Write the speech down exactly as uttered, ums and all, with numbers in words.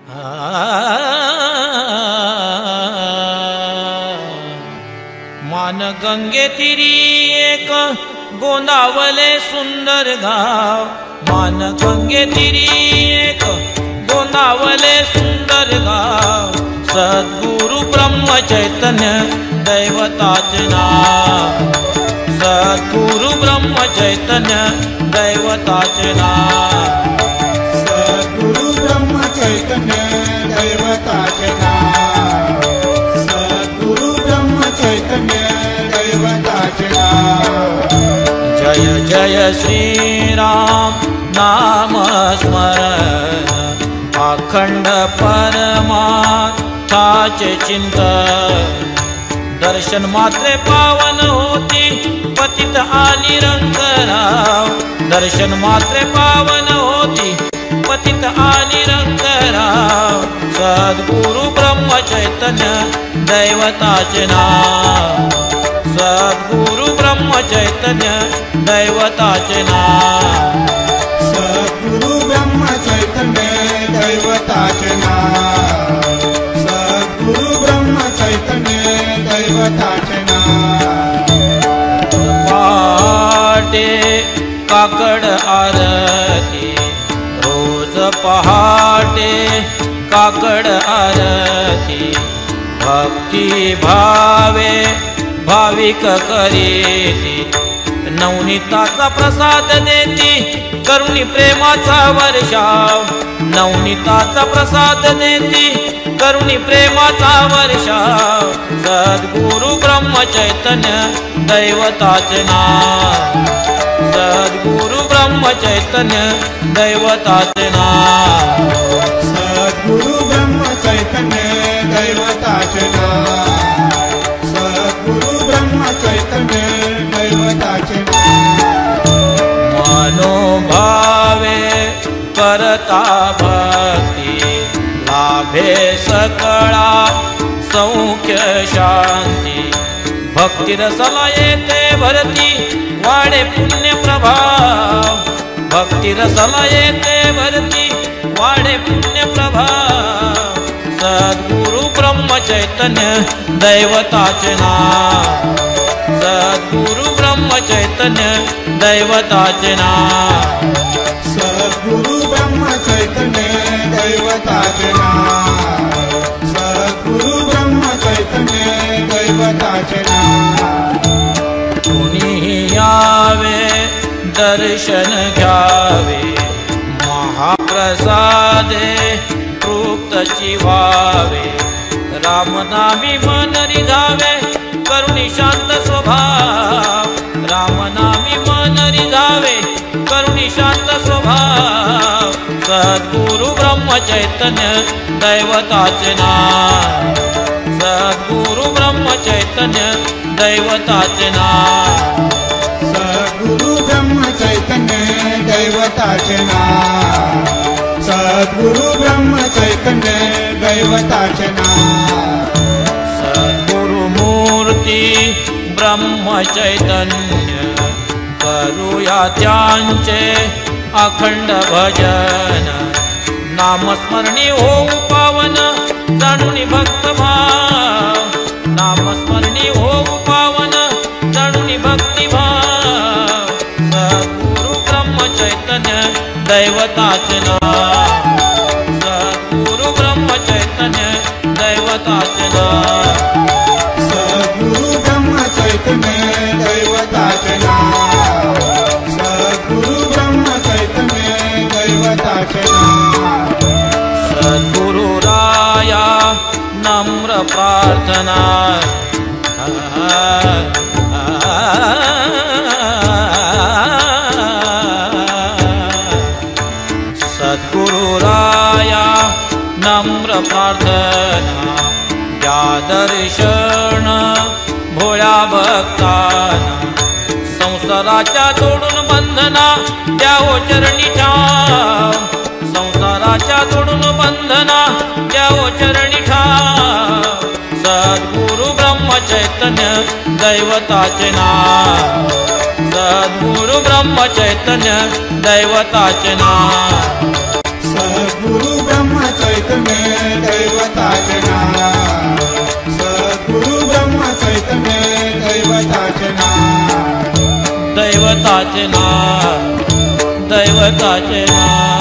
मान गंगे तिरी एक गोंदावले सुंदर गाव, मान गंगे तिरी एक गोंदावले सुंदर गाव, सद्गुरु ब्रह्म चैतन्य दैवताचे नाव, सद्गुरु ब्रह्म चैतन्य दैवताचे नाव, सद्गुरु ब्रह्म चैतन्य दैवताचे नाव, सद्गुरु ब्रह्म चैतन्य दैवताचे नाव। जय जय श्री राम नाम स्मरण, अखंड परमार्थाचे चिंतन, दर्शन मात्रे पावन होती पतित आणि रंगराव, दर्शन मात्रे पावन होती पतित आणि रंगराव, सद्गुरु ब्रह्म चैतन्य दैवताचे नाव, सद्गुरु ब्रह्म चैतन्य दैवताचे नाव, सद्गुरु ब्रह्म चैतन्य दैवताचे नाव, सद्गुरु ब्रह्म चैतन्य दैवताचे नाव। पहाटे काकड आरती, रोज पहाटे काकड आरती, भक्ती भावे भाविक करीती, नवनीताचा प्रसाद देती करुणी प्रेमाचा वर्षाव, नवनीताचा प्रसाद देती करुणी प्रेमाचा वर्षाव, सद्गुरु ब्रह्म चैतन्य दैवताचे नाव, सद्गुरु ब्रह्म चैतन्य दैवताचे नाव, सद्गुरु ब्रह्म चैतन्य दैवताचे नाव, सद्गुरु ब्रह्म चैतन्य दैवताचे नाव। मनोभावे करता भक्ती, लाभे सकळा सौख्य शांती, भक्ती रसला येते भरती वाढे पुण्य प्रभाव, भक्ती रसला येते भरती वाढे पुण्य प्रभाव, सद्गुरु ब्रह्म चैतन्य दैवताचे नाव, सद्गुरु ब्रह्म चैतन्य दैवताचे नाव, सद्गुरु ब्रह्म चैतन्य दैवताचे नाव, सद्गुरु ब्रह्म चैतन्य दैवताचे नाव। कुणी यावे दर्शन घ्यावे, महाप्रसादे तृप्तची व्हावे, रामनामी मन रिझावे करुणी शांत स्वभाव, रामनामी मन रिझावे करुणी शांत स्वभाव, सद्गुरु ब्रह्म चैतन्य दैवताचे नाव, सद्गुरु ब्रह्म चैतन्य दैवताचे नाव, सद्गुरु ब्रह्म चैतन्य दैवताचे नाव, सद्गुरु ब्रह्म चैतन्य दैवताचे नाव। सद्गुरु मूर्ती ब्रह्म चैतन्य, करूया त्यांचे अखंड भजन, नामस्मरणी होऊ पावन जाणूनी भक्तभाव, नामस्मरणी होऊ पावन जाणूनी भक्तिभाव, सद्गुरु ब्रह्म चैतन्य दैवताचे नाव, सद्गुरु ब्रह्म चैतन्य दैवताचे नाव, सद्गुरु ब्रह्म चैतन्य दैवताचे नाव, सद्गुरु ब्रह्म चैतन्य दैवताचे नाव। सद्गुरु राया नम्र प्रार्थना, सद्गुरु राया नम्र प्रार्थना, द्या दर्शन भोळ्या भक्तांना, संसाराच्या तोडून बंधना द्या हो चरणी ठाव, संसाराच्या तोडून बंधना द्या हो चरणी ठाव, सद्गुरु ब्रह्म चैतन्य दैवताचे नाव, सद्गुरु ब्रह्म चैतन्य दैवताचे नाव, सद्गुरु ब्रह्म चैतन्य दैवताचे नाव दैवताचे नाव